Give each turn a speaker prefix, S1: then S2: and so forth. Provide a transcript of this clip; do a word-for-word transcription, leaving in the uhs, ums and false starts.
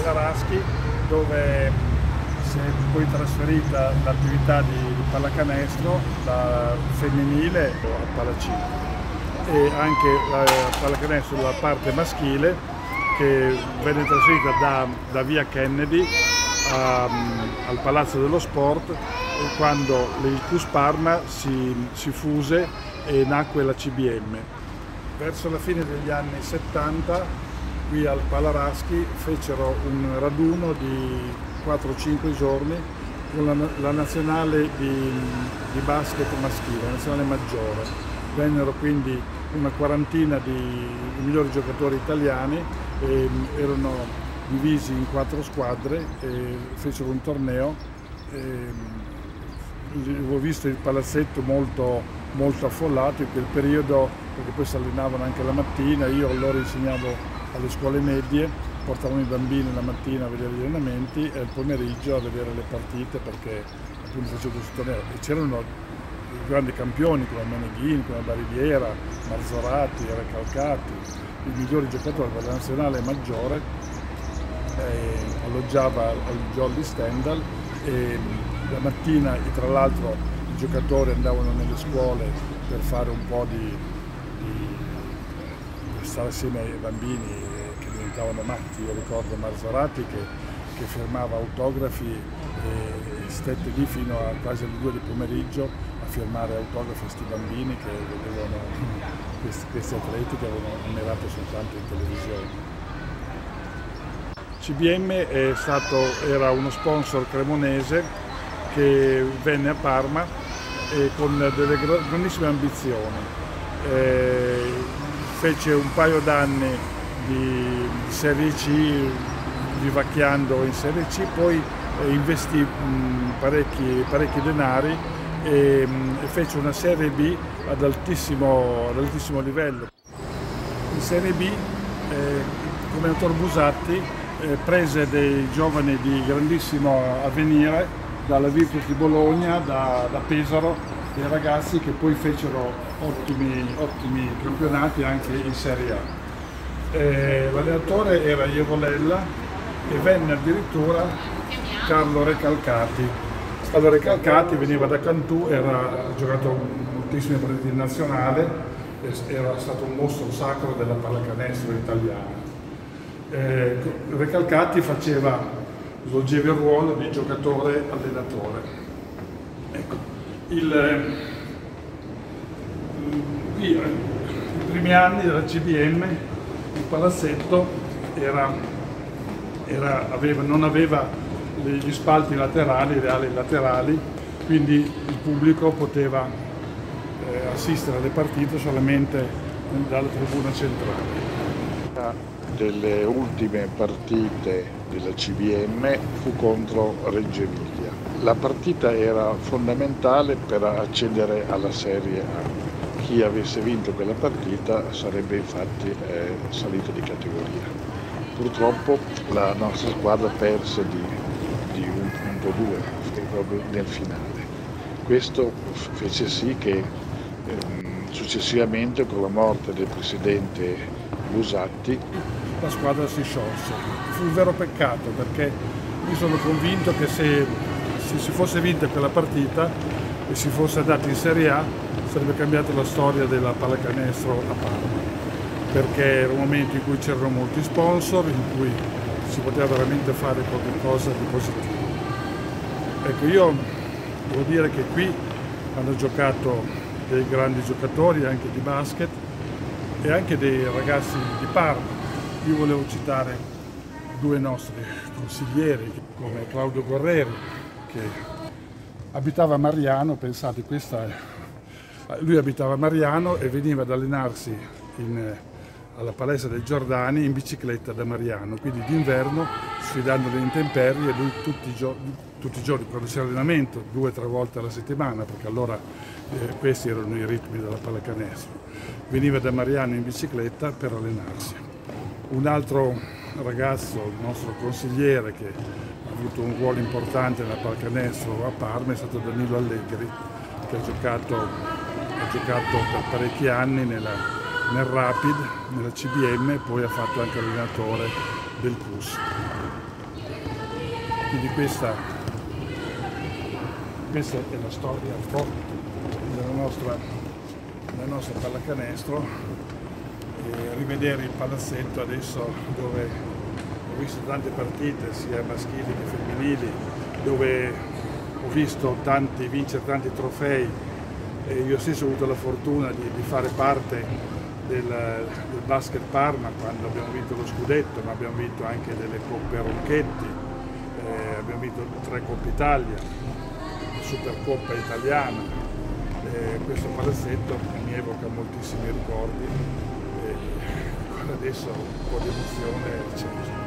S1: Palaraschi, dove si è poi trasferita l'attività di, di pallacanestro da femminile a Palacino, e anche la pallacanestro della parte maschile, che venne trasferita da, da via Kennedy a, al Palazzo dello Sport quando il C U S Parma si, si fuse e nacque la C B M. Verso la fine degli anni settanta qui al Palaraschi fecero un raduno di quattro cinque giorni con la, la nazionale di, di basket maschile, la nazionale maggiore. Vennero quindi una quarantina di, di migliori giocatori italiani, e erano divisi in quattro squadre e fecero un torneo. E, ho visto il palazzetto molto, molto affollato in quel periodo, perché poi si allenavano anche la mattina. Io loro insegnavo alle scuole medie, portavano i bambini la mattina a vedere gli allenamenti e il pomeriggio a vedere le partite, perché appunto facevo questo torneo. E c'erano grandi campioni come Meneghini, come Bariviera, Marzorati, Recalcati, i migliori giocatori della nazionale maggiore. Eh, alloggiava al Jolly Stendhal e la mattina, tra l'altro, i giocatori andavano nelle scuole per fare un po' di, di per stare assieme ai bambini che diventavano matti. Io ricordo Marzorati che, che firmava autografi e stette lì fino a quasi alle due del pomeriggio a firmare autografi a questi bambini che vedevano questi, questi atleti che avevano ammirato soltanto in televisione. C B M è stato, era uno sponsor cremonese che venne a Parma e con delle grandissime ambizioni. Eh, fece un paio d'anni di Serie C, vivacchiando in Serie C, poi eh, investì mh, parecchi, parecchi denari e, mh, e fece una Serie B ad altissimo, ad altissimo livello. In Serie B, eh, come Dottor Busatti, eh, prese dei giovani di grandissimo avvenire dalla Virtus di Bologna, da, da Pesaro, dei ragazzi che poi fecero ottimi, ottimi campionati anche in Serie A. Eh, l'allenatore era Ievolella e venne addirittura Carlo Recalcati. Carlo Recalcati veniva da Cantù, era, ha giocato moltissime partite in nazionale, era stato un mostro sacro della pallacanestro italiana. Eh, Recalcati faceva svolgeva il ruolo di giocatore-allenatore. Ecco, il, qui, i primi anni della C B M, il palazzetto era, era, aveva, non aveva gli spalti laterali, le ali laterali, quindi il pubblico poteva eh, assistere alle partite solamente dalla tribuna centrale.
S2: Delle ultime partite della C B M fu contro Reggio Emilia. La partita era fondamentale per accedere alla Serie A. Chi avesse vinto quella partita sarebbe infatti eh, salito di categoria. Purtroppo la nostra squadra perse di, di un punto due proprio nel finale. Questo fece sì che ehm, successivamente, con la morte del presidente Busatti,
S1: la squadra si sciolse. Fu un vero peccato, perché io sono convinto che se, se si fosse vinta quella partita e si fosse andati in Serie A sarebbe cambiata la storia della pallacanestro a Parma, perché era un momento in cui c'erano molti sponsor, in cui si poteva veramente fare qualcosa di positivo. Ecco, io devo dire che qui hanno giocato dei grandi giocatori anche di basket e anche dei ragazzi di Parma. Io volevo citare due nostri consiglieri, come Claudio Gorreri, che abitava a Mariano. Pensate, questa è... lui abitava a Mariano e veniva ad allenarsi in, alla palestra dei Giordani in bicicletta da Mariano, quindi d'inverno, sfidando le intemperie, lui tutti i, giorni, tutti i giorni, quando c'era allenamento, due o tre volte alla settimana, perché allora eh, questi erano i ritmi della pallacanestro, veniva da Mariano in bicicletta per allenarsi. Un altro ragazzo, il nostro consigliere, che ha avuto un ruolo importante nella pallacanestro a Parma, è stato Danilo Allegri, che ha giocato, ha giocato per parecchi anni nella, nel Rapid, nella C B M, e poi ha fatto anche allenatore del C U S. Quindi questa, questa è la storia un po' della nostra, della nostra pallacanestro, e rivedere il palazzetto adesso, dove ho visto tante partite sia maschili che femminili, dove ho visto tanti, vincere tanti trofei, e io stesso ho avuto la fortuna di, di fare parte del, del Basket Parma quando abbiamo vinto lo scudetto, ma abbiamo vinto anche delle Coppe Ronchetti, eh, abbiamo vinto tre Coppe Italia, Supercoppa italiana. Eh, questo palazzetto mi evoca moltissimi ricordi, e adesso un po' di emozione c'è.